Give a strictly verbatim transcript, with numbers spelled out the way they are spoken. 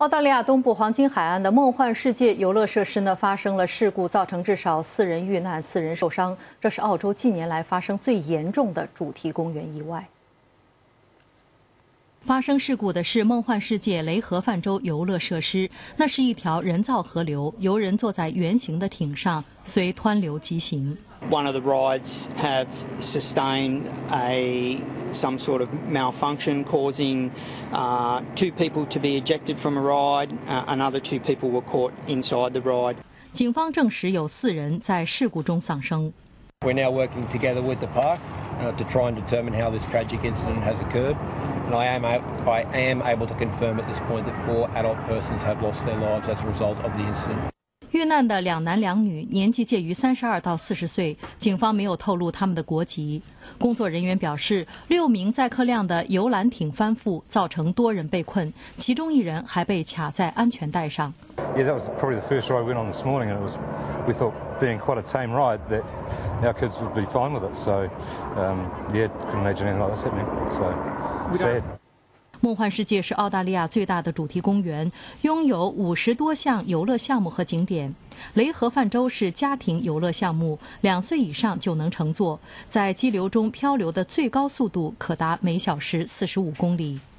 澳大利亚东部黄金海岸的梦幻世界游乐设施呢发生了事故，造成至少四人遇难、四人受伤。这是澳洲近年来发生最严重的主题公园意外。发生事故的是梦幻世界雷河泛舟游乐设施，那是一条人造河流，游人坐在圆形的艇上，随湍流疾行。 One of the rides have sustained a some sort of malfunction, causing uh, two people to be ejected from a ride. Uh, another two people were caught inside the ride. 警方证实有四人在事故中丧生。 We're now working together with the park uh, to try and determine how this tragic incident has occurred. And I am, I am able to confirm at this point that four adult persons have lost their lives as a result of the incident. 遇难的两男两女年纪介于三十二到四十岁，警方没有透露他们的国籍。工作人员表示，六名载客量的游览艇翻覆，造成多人被困，其中一人还被卡在安全带上。 Yeah, that was probably the first ride we went on this morning, and it was, we thought, being quite a tame ride, that our kids would be fine with it. So, um, yeah, couldn't imagine anything like this happening. So, sad. 梦幻世界是澳大利亚最大的主题公园，拥有五十多项游乐项目和景点。雷河泛舟是家庭游乐项目，两岁以上就能乘坐，在激流中漂流的最高速度可达每小时四十五公里。